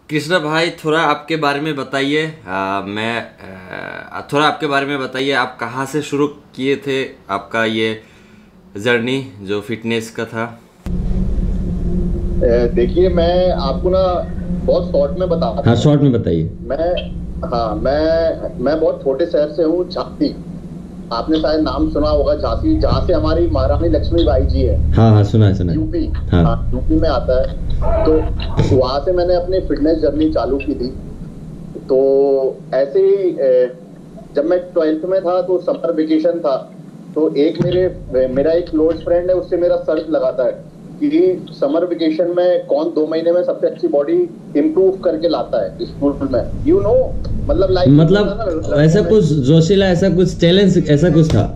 कृष्णा भाई, थोड़ा आपके बारे में बताइए। थोड़ा आपके बारे में बताइए, आप कहाँ से शुरू किए थे आपका ये जर्नी जो फिटनेस का था? देखिए, मैं आपको ना बहुत शॉर्ट में बताता हूँ। हाँ, शॉर्ट में बताइए। मैं बहुत छोटे शहर से हूँ, झांसी। आपने शायद नाम सुना होगा, झांसी, जहाँ से हमारी महारानी लक्ष्मीबाई जी है। हाँ हाँ, सुना है। यूपी। हाँ। हाँ, यूपी में आता है। तो वहां से मैंने अपनी फिटनेस जर्नी चालू की थी। तो ऐसे ही जब मैं 12th में था तो समर वेकेशन था। तो मेरा एक क्लोज फ्रेंड है, उससे मेरा सर्च लगाता है कि समर वेकेशन में कौन 2 महीने में सबसे अच्छी बॉडी इंप्रूव करके लाता है स्कूल में, मतलब ऐसा कुछ जोशीला, ऐसा कुछ चैलेंज, ऐसा कुछ था?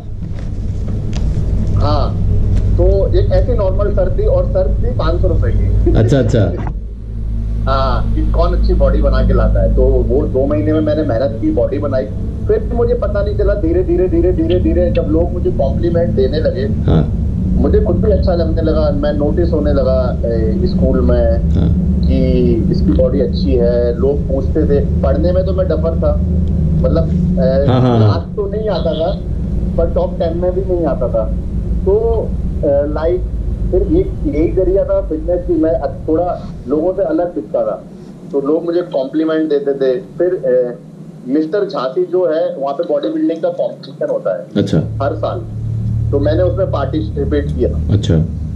हाँ, तो एक ऐसी नॉर्मल सर्च थी, और सर्च थी 500 रुपए की। अच्छा। हाँ, कि कौन अच्छी बॉडी बना के लाता है। तो वो 2 महीने में मैंने मेहनत की, बॉडी बनाई। फिर मुझे पता नहीं चला, धीरे धीरे जब लोग मुझे कॉम्प्लीमेंट देने लगे, हाँ। मुझे खुद भी अच्छा लगने लगा। मैं नोटिस होने लगा स्कूल में, हाँ। कि इसकी बॉडी अच्छी है। लोग पूछते थे। पढ़ने में तो मैं डफर था, मतलब क्लास तो नहीं आता था, पर टॉप 10 में भी नहीं आता था। तो फिर यही जरिया था फिटनेस की, मैं थोड़ा लोगों से अलग दिखता था, तो लोग मुझे कॉम्प्लीमेंट देते थे। फिर मिस्टर झांसी जो है, वहाँ पे बॉडी बिल्डिंग का कॉम्पिटिशन होता है। अच्छा। हर साल। तो मैंने उसमें पार्टिसिपेट किया। अच्छा।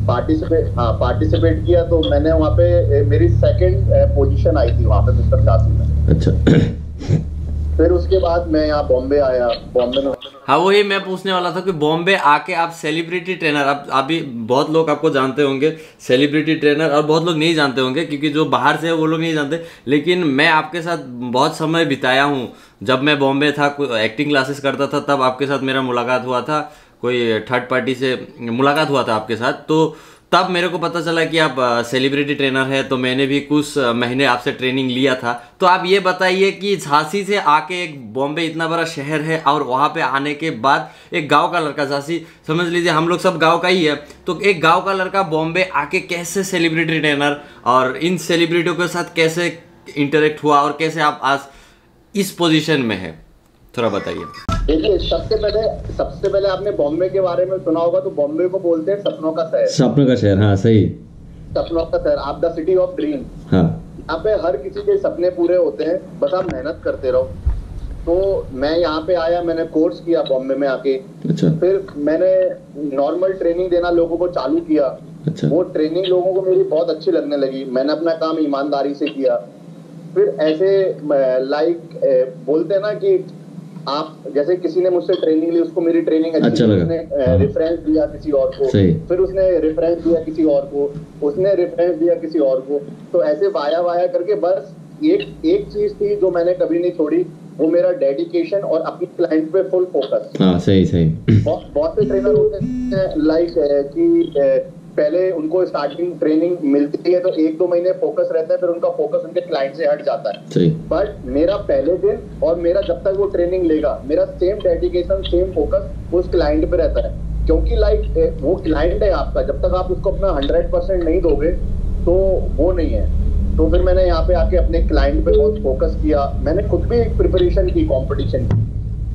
पार्टिसिपेट किया। तो मैंने वहाँ पे मेरी 2nd पोजीशन आई थी वहाँ पे मिस्टर झांसी में। अच्छा। फिर उसके बाद मैं यहाँ बॉम्बे आया। बॉम्बे में, हाँ, वही मैं पूछने वाला था कि बॉम्बे आके आप सेलिब्रिटी ट्रेनर, आप अभी बहुत लोग आपको जानते होंगे सेलिब्रिटी ट्रेनर, और बहुत लोग नहीं जानते होंगे क्योंकि जो बाहर से है वो लोग नहीं जानते। लेकिन मैं आपके साथ बहुत समय बिताया हूँ। जब मैं बॉम्बे था, एक्टिंग क्लासेस करता था, तब आपके साथ मेरा मुलाकात हुआ था, कोई थर्ड पार्टी से मुलाकात हुआ था आपके साथ। तो तब मेरे को पता चला कि आप सेलिब्रिटी ट्रेनर है, तो मैंने भी कुछ महीने आपसे ट्रेनिंग लिया था। तो आप ये बताइए कि झांसी से आके, एक बॉम्बे इतना बड़ा शहर है और वहाँ पे आने के बाद एक गांव का लड़का, झांसी समझ लीजिए हम लोग सब गांव का ही है, तो एक गांव का लड़का बॉम्बे आके कैसे सेलिब्रिटी ट्रेनर, और इन सेलिब्रिटियों के साथ कैसे इंटरेक्ट हुआ, और कैसे आप आज इस पोजीशन में है, थोड़ा बताइए। देखिए, सबसे पहले आपने बॉम्बे के बारे में सुना होगा, तो बॉम्बे को बोलते हैं सपनों का शहर। सपनों का शहर, हाँ सही। सपनों का शहर, आप द सिटी ऑफ ड्रीम। हाँ। यहाँ पे हर किसी के सपने पूरे होते हैं, बस आप मेहनत करते रहो। तो मैं यहाँ पे आया, मैंने कोर्स किया बॉम्बे में आके। अच्छा। फिर मैंने नॉर्मल ट्रेनिंग देना लोगों को चालू किया। अच्छा। वो ट्रेनिंग लोगों को मेरी बहुत अच्छी लगने लगी। मैंने अपना काम ईमानदारी से किया। फिर ऐसे बोलते हैं ना कि आप, जैसे किसी ने मुझसे ट्रेनिंग ली, उसको मेरी ट्रेनिंग अच्छी लगी, उसने रेफरेंस दिया किसी और को, फिर उसने रेफरेंस दिया किसी और को, उसने रेफरेंस दिया किसी और को। तो ऐसे वाया करके बस एक चीज थी जो मैंने कभी नहीं छोड़ी, वो मेरा डेडिकेशन और अपनी क्लाइंट पे फुल फोकस। हाँ, सही। बहुत से ट्रेनर होते हैं कि पहले उनको स्टार्टिंग ट्रेनिंग मिलती है तो 1-2 महीने फोकस रहता है, फिर उनका फोकस उनके क्लाइंट से हट जाता है। बट मेरा पहले दिन और मेरा जब तक वो ट्रेनिंग लेगा, मेरा सेम डेडिकेशन, सेम फोकस उस क्लाइंट पे रहता है। क्योंकि वो क्लाइंट है आपका, जब तक आप उसको अपना 100% नहीं दोगे तो वो नहीं है। तो फिर मैंने यहाँ पे आके अपने क्लाइंट पे बहुत फोकस किया। मैंने खुद भी प्रिपरेशन की कॉम्पिटिशन की।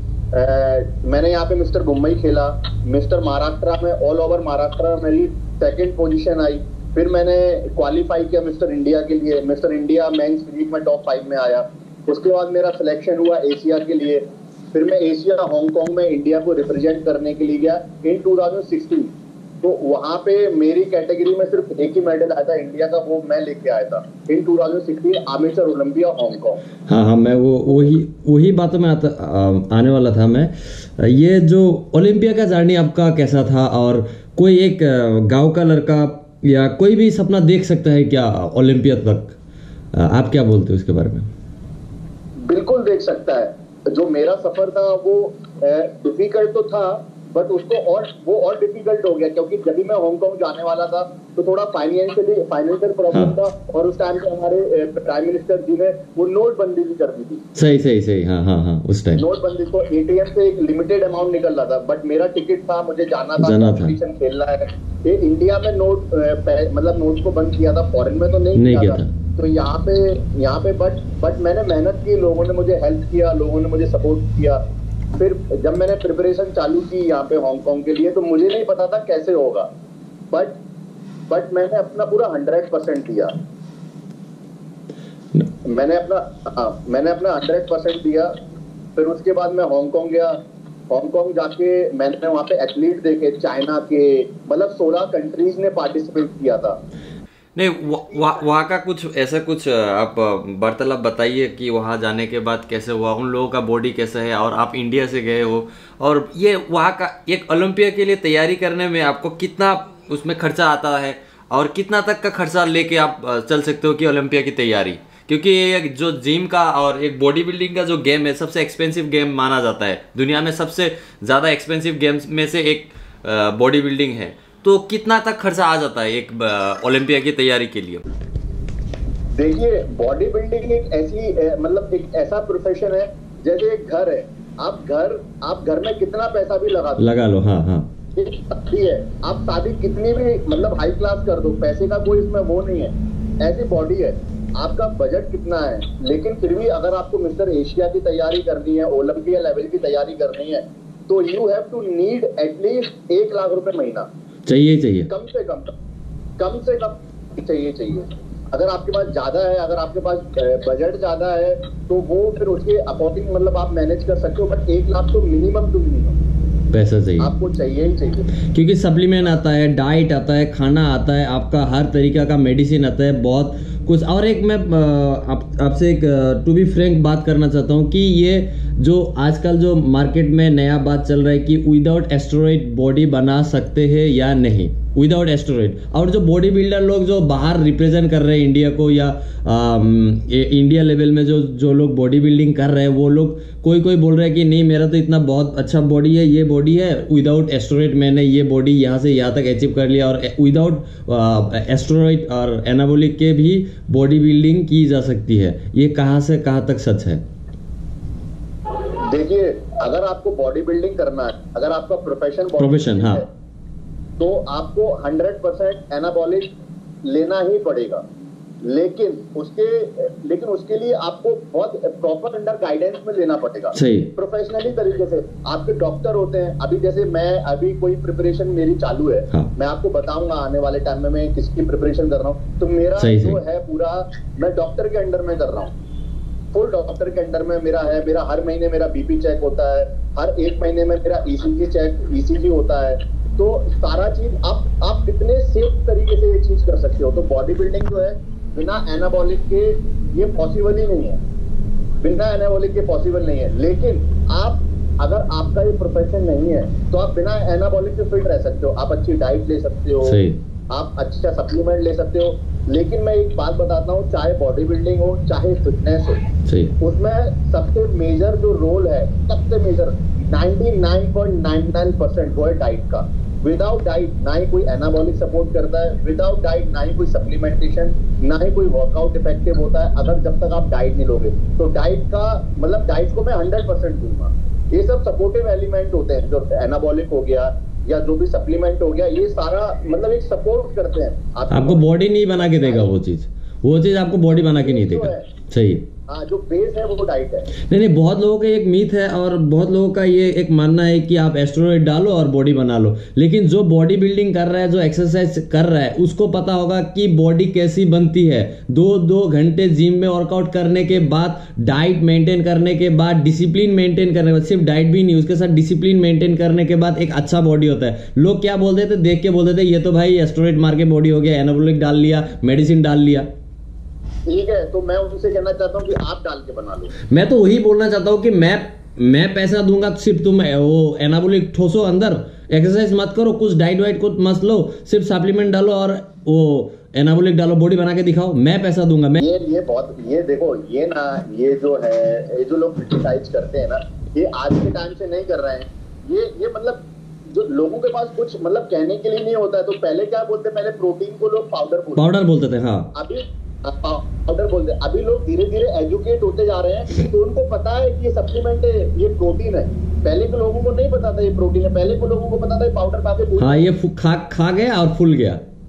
मैंने यहाँ पे मिस्टर मुंबई खेला, मिस्टर महाराष्ट्र में, ऑल ओवर महाराष्ट्र मेरी 2nd पोजीशन आई। फिर मैंने क्वालिफाई किया मिस्टर इंडिया के लिए, मिस्टर इंडिया मेंस फिजिक में टॉप 5 में आया। उसके बाद मेरा सिलेक्शन हुआ एशिया के लिए। फिर मैं एशिया हांगकांग में इंडिया को रिप्रेजेंट करने के लिए गया इन 2016। तो वहां पे मेरी कैटेगरी में सिर्फ एक ही मेडल आया था इंडिया का, वो मैं लेके आया था इन 2016 आर्मेचर ओलंपिया हांगकांग। हाँ, मैं वही बातों में आने वाला था मैं। ये जो ओलंपिया का जर्नी आपका कैसा था, और कोई एक गांव का लड़का या कोई भी सपना देख सकता है क्या ओलंपिया तक? आप क्या बोलते हो इसके बारे में? बिल्कुल देख सकता है। जो मेरा सफर था वो डिफिकल्ट तो था, बट वो और डिफिकल्ट हो गया, क्योंकि जब भी मैं हांगकांग जाने वाला था तो थोड़ा फाइनेंशियल प्रॉब्लम था। और उस टाइम पे हमारे प्राइम मिनिस्टर जी ने वो नोटबंदी भी कर दी थी। सही। हाँ, उस टाइम नोटबंदी, तो एटीएम से एक लिमिटेड अमाउंट निकल रहा था, बट मेरा टिकट था, मुझे जाना था, कॉम्पिटिशन खेलना है। ये इंडिया में नोट को बंद किया था, फॉरेन में तो नहीं किया था। तो यहाँ पे बट मैंने मेहनत की, लोगों ने मुझे हेल्प किया, लोगों ने मुझे सपोर्ट किया। फिर जब मैंने प्रिपरेशन चालू की यहाँ पे हांगकांग के लिए, तो मुझे नहीं पता था कैसे होगा, बट मैंने अपना पूरा 100% दिया। मैंने अपना 100% दिया। फिर उसके बाद मैं हांगकांग गया। हांगकांग जाके मैंने वहाँ पे एथलीट देखे, चाइना के, मतलब 16 कंट्रीज ने पार्टिसिपेट किया था। नहीं, वहाँ का कुछ ऐसा कुछ आप वार्तालाप बताइए कि वहाँ जाने के बाद कैसे हुआ, उन लोगों का बॉडी कैसा है, और आप इंडिया से गए हो, और ये वहाँ का एक ओलंपिया के लिए तैयारी करने में आपको कितना उसमें खर्चा आता है, और कितना तक का खर्चा लेके आप चल सकते हो कि ओलंपिया की तैयारी, क्योंकि ये जो जिम का और एक बॉडी बिल्डिंग का जो गेम है सबसे एक्सपेंसिव गेम माना जाता है दुनिया में, सबसे ज़्यादा एक्सपेंसिव गेम्स में से एक बॉडी बिल्डिंग है। तो कितना तक खर्चा आ जाता है एक ओलंपिया की तैयारी के लिए? देखिए, बॉडी बिल्डिंग एक ऐसी मतलब एक ऐसा प्रोफेशन है जैसे एक घर है। आप घर में कितना पैसा भी लगा लो, हाँ, शादी है, आप शादी कितनी भी मतलब हाई क्लास कर दो, पैसे का कोई इसमें वो नहीं है। ऐसी बॉडी है, आपका बजट कितना है, लेकिन फिर भी अगर आपको मिस्टर एशिया की तैयारी करनी है, ओलंपिया लेवल की तैयारी करनी है, तो you have to need at least 1 lakh रुपए महीना चाहिए, कम से कम चाहिए। अगर आपके पास ज्यादा है, अगर आपके पास बजट ज्यादा है, तो वो फिर उसके अकॉर्डिंग मतलब आप मैनेज कर सकते हो, बट 1 लाख तो मिनिमम पैसा चाहिए, आपको चाहिए ही चाहिए, क्योंकि सप्लीमेंट आता है, डाइट आता है, खाना आता है, आपका हर तरीका का मेडिसिन आता है, बहुत कुछ। और एक मैं आपसे एक टू बी फ्रैंक बात करना चाहता हूँ कि ये जो आजकल जो मार्केट में नया बात चल रहा है कि विदाउट एस्टेरॉइड बॉडी बना सकते हैं या नहीं, विदाउट एस्टेरॉइड। और जो बॉडी बिल्डर लोग जो बाहर रिप्रेजेंट कर रहे हैं इंडिया को, या इंडिया लेवल में जो लोग बॉडी बिल्डिंग कर रहे हैं, वो लोग कोई बोल रहे हैं कि नहीं, मेरा तो इतना बहुत अच्छा बॉडी है, ये बॉडी है, विदाउट एस्टेरॉइड मैंने ये बॉडी यहाँ से यहाँ तक अचीव कर लिया, और विदाउट एस्टेरॉइड और एनाबॉलिक के भी बॉडी बिल्डिंग की जा सकती है। ये कहाँ से कहाँ तक सच है? देखिए, अगर आपको बॉडी बिल्डिंग करना है, अगर आपका प्रोफेशन हाँ, तो आपको 100% एनाबॉलिक लेना ही पड़ेगा, लेकिन उसके लिए आपको बहुत प्रॉपर अंडर गाइडेंस में लेना पड़ेगा, प्रोफेशनली तरीके से। आपके डॉक्टर होते हैं, अभी जैसे अभी कोई प्रिपरेशन मेरी चालू है, हाँ, मैं आपको बताऊंगा आने वाले टाइम में मैं किसकी प्रिपरेशन कर रहा हूँ, तो मेरा जो है पूरा मैं डॉक्टर के अंडर में कर रहा हूँ, फुल डॉक्टर के अंडर में मेरा है। मेरा हर महीने मेरा बीपी चेक होता है, हर 1 महीने में मेरा ईसीजी होता है। तो सारा चीज आप कितने सेफ तरीके से ये चीज कर सकते हो। तो बॉडी बिल्डिंग जो है बिना एनाबॉलिक के ये पॉसिबल ही नहीं है, बिना एनाबॉलिक के पॉसिबल नहीं है। लेकिन अगर आपका ये प्रोफेशन नहीं है तो आप बिना एनाबॉलिक के फिट रह सकते हो, आप अच्छी डाइट ले सकते हो, आप अच्छा सप्लीमेंट ले सकते हो। लेकिन मैं एक बात बताता हूँ, चाहे बॉडी बिल्डिंग हो चाहे फिटनेस हो, उसमें सबसे मेजर जो रोल है, सबसे मेजर 99.99% वो है डाइट का। विदाउट डाइट ना ही कोई एनाबॉलिक सपोर्ट करता है, विदाउट डाइट ना ही कोई सप्लीमेंटेशन, ना ही कोई वर्कआउट इफेक्टिव होता है, अगर जब तक आप डाइट नहीं लोगे। तो डाइट को मैं 100% दूंगा। ये सब सपोर्टिव एलिमेंट होते हैं, जो एनाबॉलिक हो गया या जो भी सप्लीमेंट हो गया, ये सारा मतलब एक सपोर्ट करते हैं। आपको बॉडी नहीं बना के देगा वो चीज आपको बॉडी बना के नहीं देगा। सही, हाँ, जो बेस है वो डाइट है। नहीं, बहुत लोगों का एक मीथ है, और बहुत लोगों का ये एक मानना है कि आप एस्टेरॉइड डालो और बॉडी बना लो। लेकिन जो बॉडी बिल्डिंग कर रहा है, जो एक्सरसाइज कर रहा है, उसको पता होगा कि बॉडी कैसी बनती है। 2 घंटे जिम में वर्कआउट करने के बाद, डाइट मेंटेन करने के बाद, डिसिप्लिन मेंटेन करने के बाद, सिर्फ डाइट भी नहीं, उसके साथ डिसिप्लिन मेंटेन करने के बाद एक अच्छा बॉडी होता है। लोग क्या बोलते थे, देख के बोलते थे ये तो भाई एस्टेरॉइड मार के बॉडी हो गया, एनाबॉलिक डाल लिया, मेडिसिन डाल लिया। ठीक है, तो मैं उनसे कहना चाहता हूँ कि आप डाल के बना लो। मैं तो वही बोलना चाहता हूँ कि मैं पैसा दूंगा, सिर्फ तुम वो एनाबॉलिक ठोसो अंदर, एक्सरसाइज मत करो, कुछ डाइट वाइट को मत लो, सिर्फ सप्लीमेंट डालो और वो एनाबॉलिक डालो, बॉडी बना के दिखाओ, मैं पैसा दूंगा। ये देखो, ये जो लोग क्रिटिसाइज करते हैं ना, ये आज के टाइम से नहीं कर रहे हैं। ये मतलब जो लोगों के पास कुछ मतलब कहने के लिए नहीं होता है। तो पहले क्या बोलते, पहले प्रोटीन को लोग पाउडर बोलते थे। हाँ, अभी पाउडर बोलते हैं। अभी लोग धीरे धीरे एजुकेट होते जा रहे हैं, तो उनको पता है कि ये सप्लीमेंट है, ये प्रोटीन है। पहले के लोगों को नहीं पता था ये प्रोटीन है, पहले के लोगों को पता था ये पाउडर खा के। हाँ, ये खा गया और फूल गया,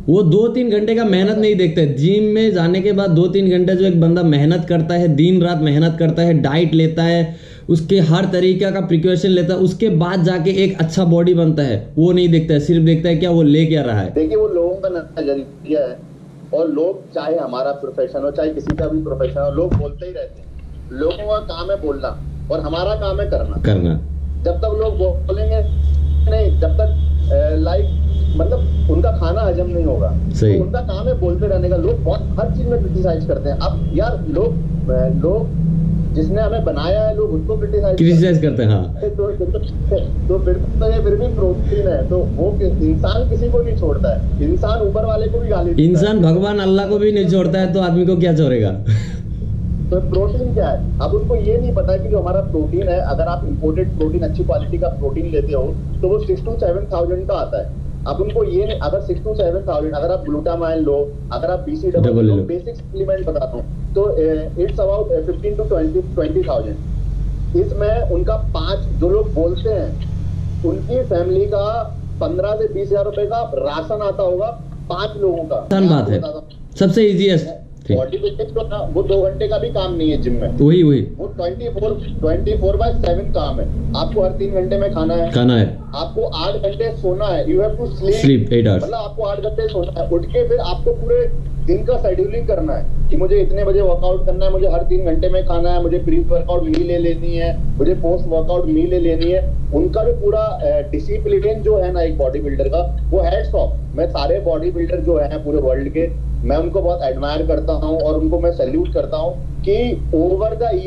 वो 2-3 घंटे का मेहनत नहीं देखते हैं। जिम में जाने के बाद 2-3 घंटे जो एक बंदा मेहनत करता है, दिन रात मेहनत करता है, डाइट लेता है, उसके हर तरीका का प्रिकॉशन लेता है, उसके बाद जाके एक अच्छा बॉडी बनता है, वो नहीं देखता है, सिर्फ देखता है क्या वो ले क्या रहा है। देखिए वो लोगों का नजरिया है, और लोग चाहे हमारा प्रोफेशन हो चाहे किसी का भी प्रोफेशन हो, लोग बोलते ही रहते हैं। लोगों का काम है बोलना और हमारा काम है करना। जब तक लोग बोलेंगे नहीं, जब तक लाइक मतलब उनका खाना हजम नहीं होगा, तो उनका काम है बोलते रहने का। लोग बहुत हर चीज में क्रिटिसाइज करते हैं। अब यार लोग जिसने हमें बनाया है, लोग उसको क्रिटिसाइज करते हैं। हाँ। तो फिर भी प्रोटीन है, तो वो इंसान किसी को नहीं छोड़ता है, इंसान ऊपर वाले को भी गाली, इंसान भगवान अल्लाह को भी नहीं छोड़ता है, तो आदमी को क्या छोड़ेगा। तो प्रोटीन क्या है, अब उनको ये नहीं पता कि जो हमारा प्रोटीन है, अगर आप इंपोर्टेड प्रोटीन अच्छी क्वालिटी का प्रोटीन लेते हो तो वो 6 to 7,000 का आता है। अब उनको ये नहीं, अगर 6 to 7,000, अगर आप ग्लूटामाइन लो, अगर आप BCAA लो, बेसिक सप्लीमेंट बताता हूँ, तो इट्स अबाउट 15 to 20,000। इसमें उनका 5 जो लोग बोलते हैं उनकी फैमिली का 15 से 20 हजार रुपए का राशन आता होगा 5 लोगों का। बात है, सबसे इजीएस्ट। बॉडी बिल्डिंग तो ना, वो 2 घंटे का भी काम नहीं है जिम में, वही वो 24/7 काम है। आपको हर 3 घंटे में खाना है, आपको 8 घंटे सोना है, you have to sleep 8 hours, मतलब आपको 8 घंटे सोना है। उठ के फिर आपको पूरे दिन का शेड्यूलिंग करना है कि मुझे इतने बजे वर्कआउट करना है, मुझे हर 3 घंटे में खाना है, मुझे प्री वर्कआउट मील ले लेनी है, मुझे पोस्ट वर्कआउट मील ले लेनी है। उनका जो पूरा डिसिप्लिन जो है ना एक बॉडी बिल्डर का, वो हैट्स ऑफ। मैं सारे बॉडी बिल्डर जो है पूरे वर्ल्ड के, मैं उनको बहुत एडमायर करता हूँ और उनको मैं सैल्यूट करता हूँ कि ओवर द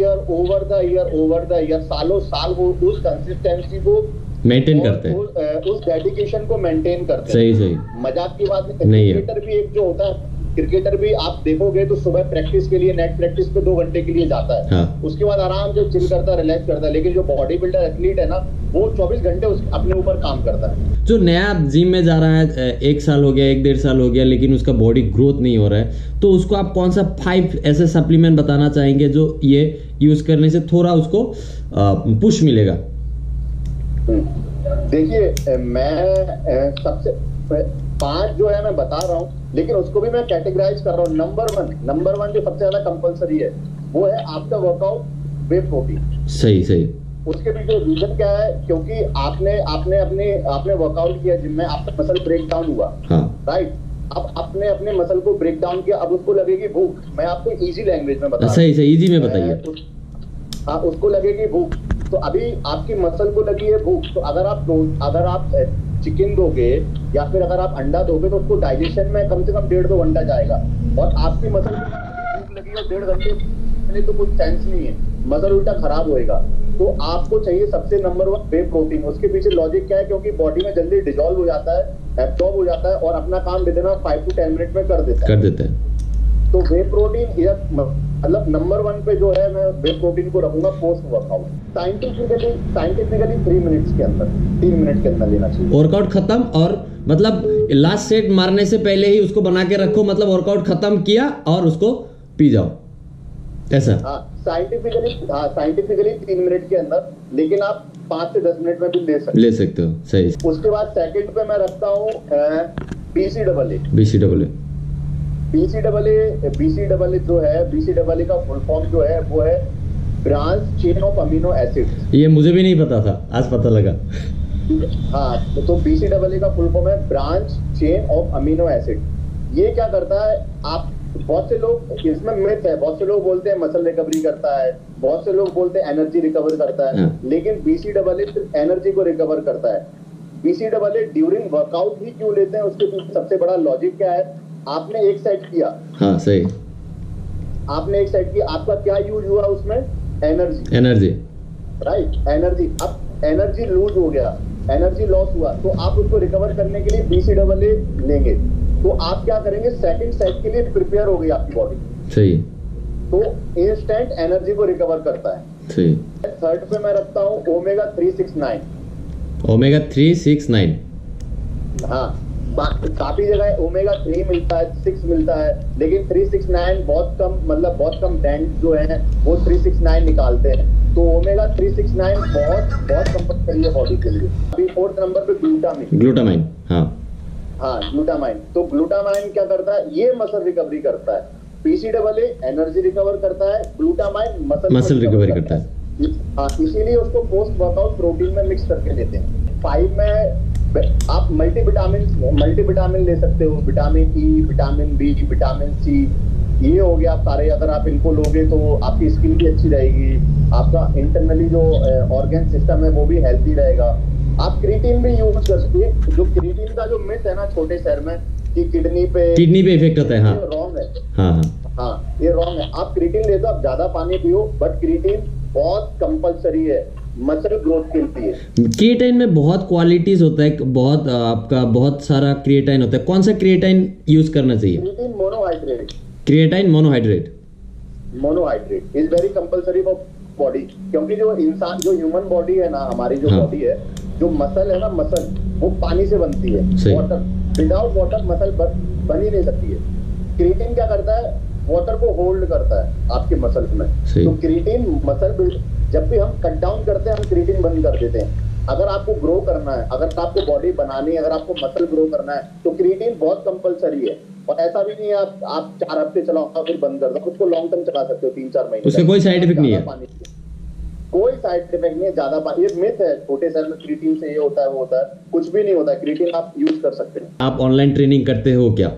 ईयर सालों साल वो उस कंसिस्टेंसी को मेंटेन करते हैं, उस डेडिकेशन को मेंटेन करते हैं। सही मजाक की बात नहीं है। क्रिकेटर भी एक जो होता है, क्रिकेटर भी आप देखोगे तो सुबह प्रैक्टिस के लिए, नेट प्रैक्टिस पे 2 घंटे के लिए जाता है। हाँ। उसके बाद आराम से चिल करता है, रिलैक्स करता है। लेकिन जो बॉडी बिल्डर एथलीट है ना, वो 24 घंटे अपने ऊपर काम करता है। जो नया जिम में जा रहा है, 1 साल हो गया, 1-1.5 साल हो गया, लेकिन उसका बॉडी ग्रोथ नहीं हो रहा है, तो उसको आप कौन सा 5 ऐसे सप्लीमेंट बताना चाहेंगे जो ये यूज करने से थोड़ा उसको पुश मिलेगा। देखिए मैं सबसे 5 जो है मैं बता रहा हूँ, लेकिन उसको भी मैं कैटेगराइज कर रहा हूँ। नंबर वन जो सबसे ज्यादा कंपलसरी है वो है आफ्टर वर्कआउट वे प्रोटीन। सही। उसके पीछे रीजन क्या है, क्योंकि आपने वर्कआउट किया जिम में, आपका मसल ब्रेक डाउन हुआ। हाँ। राइट। अब आपने अपने मसल को ब्रेक डाउन किया, अब उसको लगेगी भूख। मैं आपको इजी लैंग्वेज में बता रहा हूं। सही इजी में बताइए। हाँ, उसको लगेगी भूख। तो अभी आपकी मसल को लगी है भूख, तो अगर आप चिकन दोगे या फिर अगर आप अंडा दोगे तो उसको डाइजेशन में कम से कम 1.5-2 घंटा जाएगा। और आपकी मसल को भूख लगी है 1.5 घंटे में, तो कुछ सेंस नहीं है, मसल उल्टा खराब होएगा। तो आपको चाहिए सबसे नंबर 1 वे प्रोटीन। उसके पीछे लॉजिक क्या है, क्योंकि बॉडी में जल्दी डिजॉल्व हो जाता है, एब्जॉर्ब हो जाता है और अपना काम विद इन 5 to 10 मिनट में कर देता है। तो वे प्रोटीन मतलब नंबर 1 पे जो है मैं वे प्रोटीन को रखूंगा पोस्ट वर्कआउट। साइंटिफिकली 3 मिनट्स के अंदर, 3 मिनट के अंदर लेना चाहिए। वर्कआउट खत्म, और मतलब लास्ट सेट मारने से पहले ही उसको बना के रखो, मतलब वर्कआउट खत्म किया और उसको पी जाओ, ऐसा। हाँ, साइंटिफिकली 3 मिनट के अंदर, लेकिन आप 5 से 10 मिनट में भी ले सकते हो। सही। उसके बाद सेकंड पे मैं रखता हूँ BCAA जो है, BCAA का फुल फॉर्म जो है वो है branch chain of amino acid. ये मुझे भी नहीं पता था, आज पता लगा। हाँ, तो BCAA का फुल फॉर्म है branch chain of amino acid. ये क्या करता है, आप बहुत से लोग, इसमें मिथ है, बहुत से लोग बोलते हैं मसल रिकवरी करता है, बहुत से लोग बोलते हैं एनर्जी रिकवर करता है, लेकिन BCAA सिर्फ एनर्जी को रिकवर करता है। BCAA ड्यूरिंग वर्कआउट ही क्यों लेते हैं, उसके पीछे सबसे बड़ा लॉजिक क्या है, आपने एक सेट किया। हाँ, सही। आपने एक सेट किया, आपका क्या यूज हुआ उसमें, एनर्जी। Right, energy. अब एनर्जी लूज हो गया, एनर्जी लॉस हुआ, तो आप उसको रिकवर करने के लिए BCAA लेंगे। तो आप क्या करेंगे, सेकंड सेट के लिए प्रिपेयर हो गई आपकी बॉडी। सही। तो इंस्टेंट एनर्जी को रिकवर करता है। सही। थर्ड पे मैं रखता हूँ ओमेगा 369। हाँ, काफी जगह ओमेगा 3 मिलता है, 6 मिलता है, लेकिन 369 बहुत कम ब्रांड जो है वो 369 निकालते हैं। तो ओमेगा 369 बहुत कंपलसरी है बॉडी के लिए। अभी 4th नंबर पे ग्लूटामाइन। हाँ, हाँ ग्लूटामाइन। तो ग्लूटामाइन क्या करता है, ये मसल रिकवरी करता है। पीसीडब्ल्यूए एनर्जी रिकवर करता है, ग्लूटामाइन मसल रिकवरी करता है। हाँ, इसीलिए उसको पोस्ट वर्कआउट प्रोटीन में मिक्स करके लेते हैं। 5 में आप मल्टीविटामिन ले सकते हो, vitamin E, vitamin B, vitamin C, ये हो गया सारे। अगर आप इनको लोगे तो आपकी स्किन भी अच्छी रहेगी, आपका इंटरनली जो ऑर्गन सिस्टम है वो भी हेल्थी रहेगा। आप क्रिएटिन भी यूज कर सकते हैं। जो क्रिएटिन का जो मिथ है ना छोटे शहर में कि किडनी पे इफेक्ट होता है, हाँ रॉन्ग है। हाँ, ये रॉन्ग है। आप क्रिएटिन ले दो, आप ज्यादा पानी पियो, बट क्रिएटिन बहुत कंपलसरी है मसल ग्रोथ के लिए। क्रिएटाइन में बहुत क्वालिटीज होता है, बहुत आपका बहुत सारा क्रिएटाइन होता है। कौन सा क्रिएटाइन यूज करना चाहिए? Creatine monohydrate is very compulsory for body, क्योंकि जो इंसान जो ह्यूमन बॉडी है ना, हमारी जो बॉडी है, जो मसल है ना, मसल वो पानी से बनती है। वाटर, विदाउट वाटर मसल बन ही नहीं सकती है। क्रिएटिन क्या करता है, वाटर को होल्ड करता है आपके मसल में। तो क्रिएटिन मसल बिल्ड, जब भी हम कट डाउन करते हैं हम क्रिएटिन बंद कर देते हैं। अगर आपको ग्रो करना है, अगर आपको बॉडी बनानी है, अगर आपको मसल ग्रो करना है, तो क्रिएटिन बहुत कंपलसरी है। और ऐसा भी नहीं है आप 4 हफ्ते चलाओ फिर बंद कर दो, उसको लॉन्ग टर्म चला सकते हो 3-4 महीने। उसका कोई साइड इफेक्ट नहीं है, कोई साइड इफेक्ट नहीं है। ज्यादा पानी, ये मिथ है छोटे शहर में क्रिएटिन से ये होता है वो होता है, कुछ भी नहीं होता है। क्रिएटिन आप यूज कर सकते हैं। आप ऑनलाइन ट्रेनिंग करते हो क्या?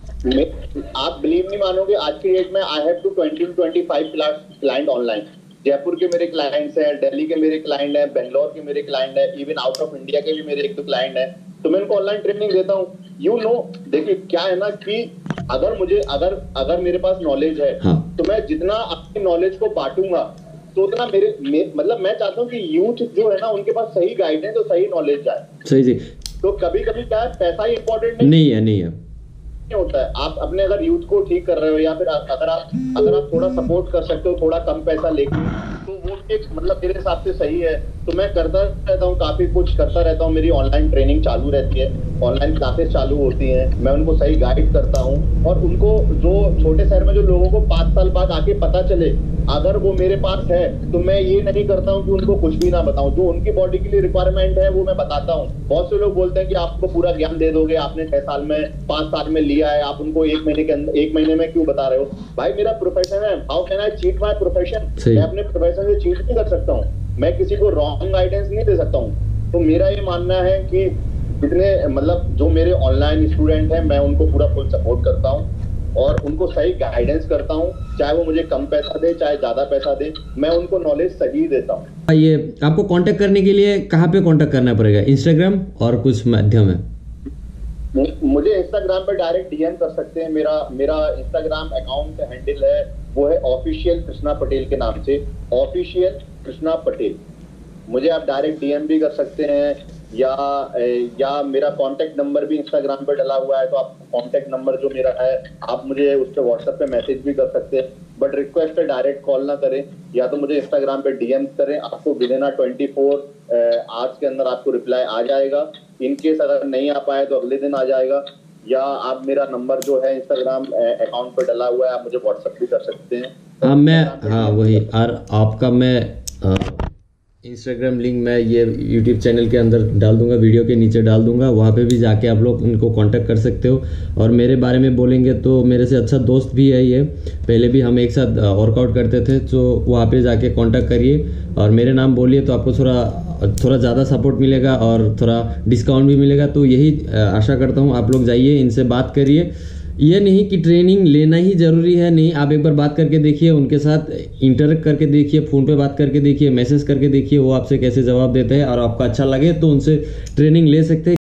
आप बिलीव नहीं मानोगे, आज की डेट में I have to 20-25 client online. Jaipur के मेरे क्लाइंट्स हैं, दिल्ली के मेरे क्लाइंट हैं, बेंगलोर के मेरे क्लाइंट हैं, इवन आउट ऑफ इंडिया के भी मेरे 1-2 क्लाइंट हैं। तो मैं उनको ऑनलाइन ट्रेनिंग देता हूँ। देखिए क्या है ना कि अगर मेरे पास नॉलेज है, हाँ, तो मैं जितना अपनी नॉलेज को बांटूंगा तो उतना मतलब मैं चाहता हूँ कि यूथ जो है ना उनके पास सही गाइडेंस और सही नॉलेज जाए। सही जी। तो कभी क्या है, पैसा ही इंपॉर्टेंट नहीं है होता है। आप अपने अगर यूथ को ठीक कर रहे हो, या फिर अगर आप थोड़ा सपोर्ट कर सकते हो थोड़ा कम पैसा लेके, तो वो एक मतलब मेरे हिसाब से सही है। तो मैं करता रहता हूँ, काफी कुछ करता रहता हूँ। मेरी ऑनलाइन ट्रेनिंग चालू रहती है, ऑनलाइन क्लासेस चालू होती हैं, मैं उनको सही गाइड करता हूँ। और उनको जो छोटे शहर में जो लोगों को 5 साल बाद आके पता चले, अगर वो मेरे पास है, तो मैं ये नहीं करता हूँ कि उनको कुछ भी ना बताऊं। जो उनकी बॉडी के लिए रिक्वायरमेंट है वो मैं बताता हूँ। बहुत से लोग बोलते हैं कि आपको पूरा ज्ञान दे दोगे, आपने 6 साल में 5 साल में लिया है, आप उनको 1 महीने में क्यों बता रहे हो? भाई मेरा प्रोफेशन है, how can I cheat my profession? मैं अपने प्रोफेशन से चीट नहीं कर सकता हूँ, मैं किसी को रॉन्ग गाइडेंस नहीं दे सकता हूँ। तो मेरा ये मानना है कि जितने मतलब जो मेरे ऑनलाइन स्टूडेंट हैं, मैं उनको पूरा फुल सपोर्ट करता हूँ और उनको सही गाइडेंस करता हूँ। चाहे वो मुझे कम पैसा दे, चाहे ज्यादा पैसा दे, मैं उनको नॉलेज सही देता हूँ। ये आपको कांटेक्ट करने के लिए कहाँ पे कांटेक्ट करना पड़ेगा? इंस्टाग्राम और कुछ माध्यम है? मुझे इंस्टाग्राम पर डायरेक्ट डीएम कर सकते हैं। मेरा इंस्टाग्राम अकाउंट हैंडल है, वो है ऑफिशियल कृष्णा पटेल के नाम से, ऑफिशियल कृष्णा पटेल। मुझे आप डायरेक्ट डीएम भी कर सकते हैं, या मेरा कांटेक्ट नंबर भी इंस्टाग्राम पर डला हुआ है, तो आप कांटेक्ट नंबर जो मेरा है आप मुझे उस पर व्हाट्सएप पे मैसेज भी कर सकते हैं। बट रिक्वेस्ट है डायरेक्ट कॉल ना करें, या तो मुझे इंस्टाग्राम पे डीएम करें। आपको विदिन 24 आवर्स के अंदर आपको रिप्लाई आ जाएगा। इनकेस अगर नहीं आ पाए तो अगले दिन आ जाएगा। या आप मेरा नंबर जो है इंस्टाग्राम अकाउंट पर डला हुआ है, आप मुझे व्हाट्सएप भी कर सकते हैं। वही। और आपका मैं इंस्टाग्राम लिंक मैं ये यूट्यूब चैनल के अंदर डाल दूंगा, वीडियो के नीचे डाल दूंगा, वहाँ पे भी जाके आप लोग उनको कांटेक्ट कर सकते हो। और मेरे बारे में बोलेंगे तो मेरे से अच्छा दोस्त भी है ये, पहले भी हम एक साथ वर्कआउट करते थे, तो वहाँ पे जाके कांटेक्ट करिए और मेरे नाम बोलिए, तो आपको थोड़ा ज़्यादा सपोर्ट मिलेगा और थोड़ा डिस्काउंट भी मिलेगा। तो यही आशा करता हूँ आप लोग जाइए, इनसे बात करिए। ये नहीं कि ट्रेनिंग लेना ही ज़रूरी है, नहीं, आप एक बार बात करके देखिए, उनके साथ इंटरेक्ट करके देखिए, फ़ोन पे बात करके देखिए, मैसेज करके देखिए, वो आपसे कैसे जवाब देते हैं, और आपको अच्छा लगे तो उनसे ट्रेनिंग ले सकते हैं।